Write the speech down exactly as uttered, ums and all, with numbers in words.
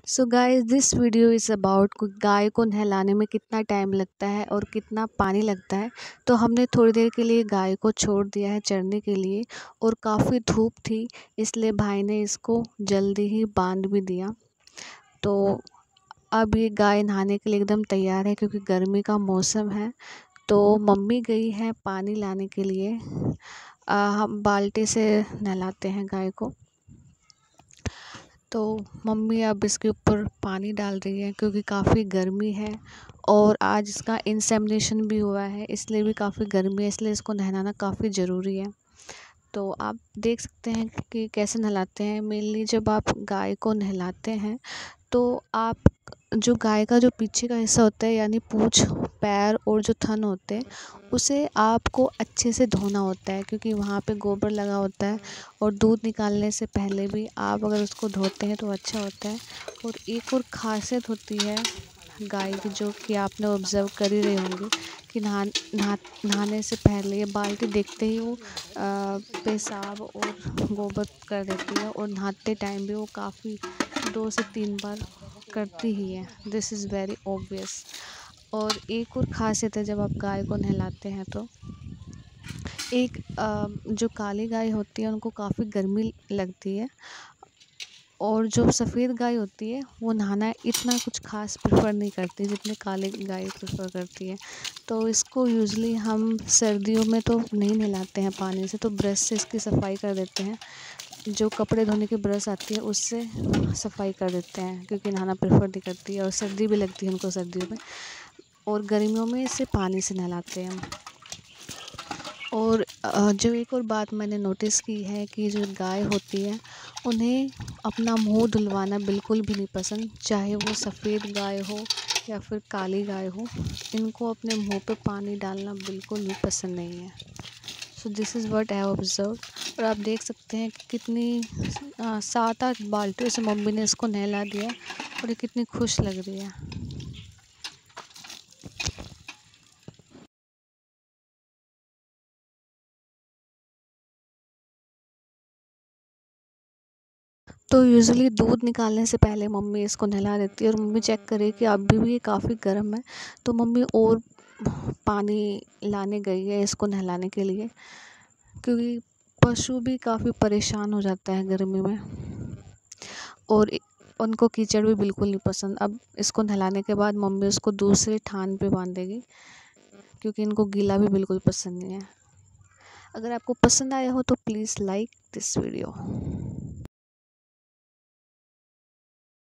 So guys, this video is about गाय को नहलाने में कितना टाइम लगता है और कितना पानी लगता है। तो हमने थोड़ी देर के लिए गाय को छोड़ दिया है चरने के लिए, और काफ़ी धूप थी इसलिए भाई ने इसको जल्दी ही बांध भी दिया। तो अब ये गाय नहाने के लिए एकदम तैयार है क्योंकि गर्मी का मौसम है। तो मम्मी गई है पानी लाने के लिए। आ, हम बाल्टी से नहलाते हैं गाय को। तो मम्मी अब इसके ऊपर पानी डाल रही है क्योंकि काफ़ी गर्मी है और आज इसका इंसेमिनेशन भी हुआ है, इसलिए भी काफ़ी गर्मी है, इसलिए इसको नहलाना काफ़ी ज़रूरी है। तो आप देख सकते हैं कि कैसे नहलाते हैं। मेनली जब आप गाय को नहलाते हैं तो आप जो गाय का जो पीछे का हिस्सा होता है यानी पूँछ, पैर और जो थन होते हैं उसे आपको अच्छे से धोना होता है, क्योंकि वहाँ पे गोबर लगा होता है। और दूध निकालने से पहले भी आप अगर उसको धोते हैं तो अच्छा होता है। और एक और ख़ासियत होती है गाय की, जो कि आपने ऑब्ज़र्व कर ही रहे होंगे कि नहा नहा नहाने से पहले ये बाल्टी देखते ही वो पेशाब और गोबर कर देती है, और नहाते टाइम भी वो काफ़ी दो से तीन बार करती ही है। This is very obvious. और एक और ख़ासियत है, जब आप गाय को नहलाते हैं तो एक अ, जो काली गाय होती है उनको काफ़ी गर्मी लगती है, और जो सफ़ेद गाय होती है वो नहाना इतना कुछ ख़ास प्रेफर नहीं करती जितने काले गाय प्रेफर करती है। तो इसको यूज़ुअली हम सर्दियों में तो नहीं नहलाते हैं पानी से, तो ब्रश से इसकी सफाई कर देते हैं। जो कपड़े धोने की ब्रश आती है उससे सफाई कर देते हैं, क्योंकि नहाना प्रेफर नहीं करती है और सर्दी भी लगती है उनको सर्दियों में। और गर्मियों में इसे पानी से नहलाते हैं हम। और अ, जो एक और बात मैंने नोटिस की है कि जो गाय होती है उन्हें अपना मुंह धुलवाना बिल्कुल भी नहीं पसंद, चाहे वो सफ़ेद गाय हो या फिर काली गाय हो। इनको अपने मुंह पे पानी डालना बिल्कुल भी पसंद नहीं है। So this is what I have observe. और आप देख सकते हैं कि कितनी अ, सात आठ बाल्टियों से मम्मी ने इसको नहला दिया और ये कितनी खुश लग रही है। तो यूजुअली दूध निकालने से पहले मम्मी इसको नहला देती है, और मम्मी चेक करे कि अभी भी ये काफ़ी गर्म है तो मम्मी और पानी लाने गई है इसको नहलाने के लिए, क्योंकि पशु भी काफ़ी परेशान हो जाता है गर्मी में, और इ- उनको कीचड़ भी बिल्कुल नहीं पसंद। अब इसको नहलाने के बाद मम्मी उसको दूसरे थान पे बांधेगी, क्योंकि इनको गीला भी बिल्कुल पसंद नहीं है। अगर आपको पसंद आया हो तो प्लीज़ लाइक दिस वीडियो।